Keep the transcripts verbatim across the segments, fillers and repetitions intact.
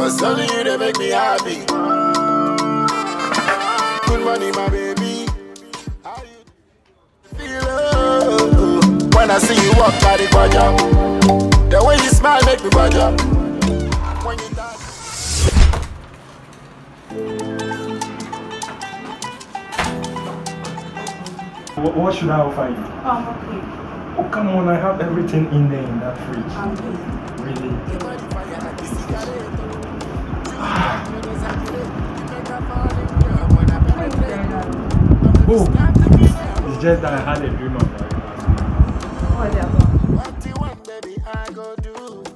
Cause only you they make me happy. Good morning, my baby. How you feel? Oh, when I see you walk by the budget, the way you smile make me budget. When you dance. What, what should I offer you? Um, okay. Oh, come on, I have everything in there in that fridge. Um, okay. Really? Oh, it's just that I had a dream about it. What is it about? What you want, baby, I go do.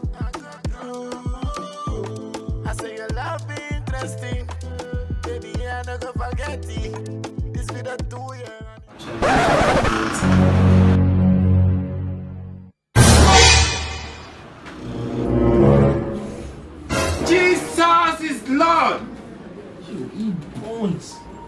I say your love be interesting. Baby, I no go forget it. This be the two year. Jesus is Lord! You, he won't.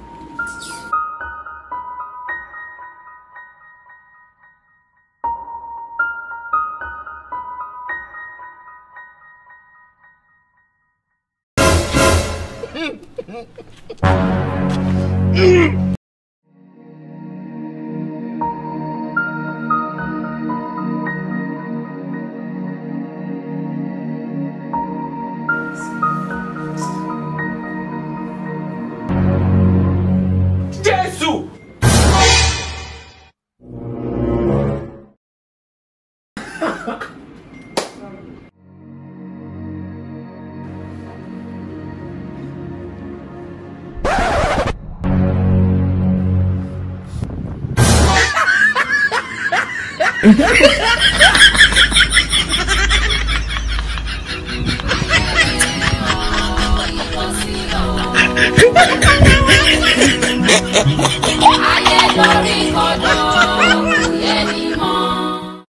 Jesus! Ayé lórí kọ́dọ̀.